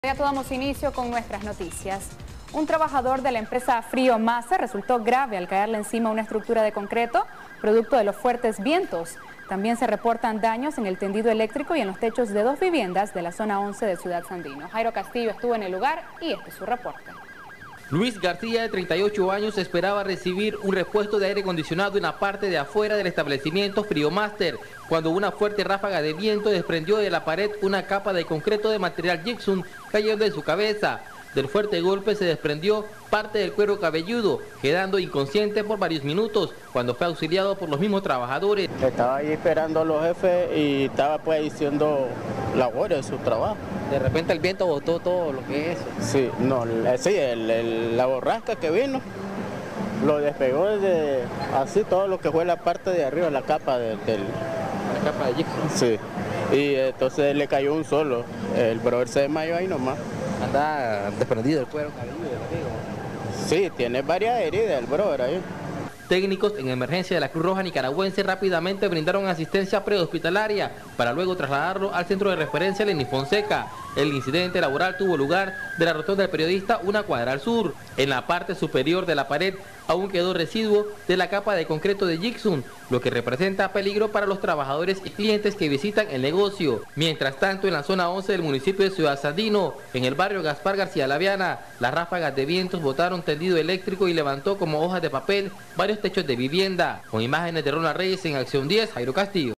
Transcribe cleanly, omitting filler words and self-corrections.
Ya damos inicio con nuestras noticias. Un trabajador de la empresa Frío Masa resultó grave al caerle encima una estructura de concreto, producto de los fuertes vientos. También se reportan daños en el tendido eléctrico y en los techos de 2 viviendas de la zona 11 de Ciudad Sandino. Jairo Castillo estuvo en el lugar y este es su reporte. Luis García, de 38 años, esperaba recibir un repuesto de aire acondicionado en la parte de afuera del establecimiento Frío Master, cuando una fuerte ráfaga de viento desprendió de la pared una capa de concreto de material gypsum, cayendo en su cabeza. Del fuerte golpe se desprendió parte del cuero cabelludo, quedando inconsciente por varios minutos, cuando fue auxiliado por los mismos trabajadores. Estaba ahí esperando a los jefes y estaba pues haciendo labores de su trabajo. De repente el viento botó todo lo que es eso. Sí, no, sí, la borrasca que vino lo despegó desde así todo lo que fue la parte de arriba, la capa La capa de gypsum. Sí, y entonces le cayó un solo, el brother se desmayó ahí nomás. Anda desprendido el cuero cabelludo, amigo. Sí, tiene varias heridas el brother ahí. Técnicos en emergencia de la Cruz Roja Nicaragüense rápidamente brindaron asistencia prehospitalaria para luego trasladarlo al centro de referencia Lenín Fonseca. El incidente laboral tuvo lugar de la rotonda del Periodista, una cuadra al sur. En la parte superior de la pared aún quedó residuo de la capa de concreto de gypsum, lo que representa peligro para los trabajadores y clientes que visitan el negocio. Mientras tanto, en la zona 11 del municipio de Ciudad Sandino, en el barrio Gaspar García Laviana, las ráfagas de vientos botaron tendido eléctrico y levantó como hojas de papel varios techos de vivienda. Con imágenes de Ronald Reyes en Acción 10, Jairo Castillo.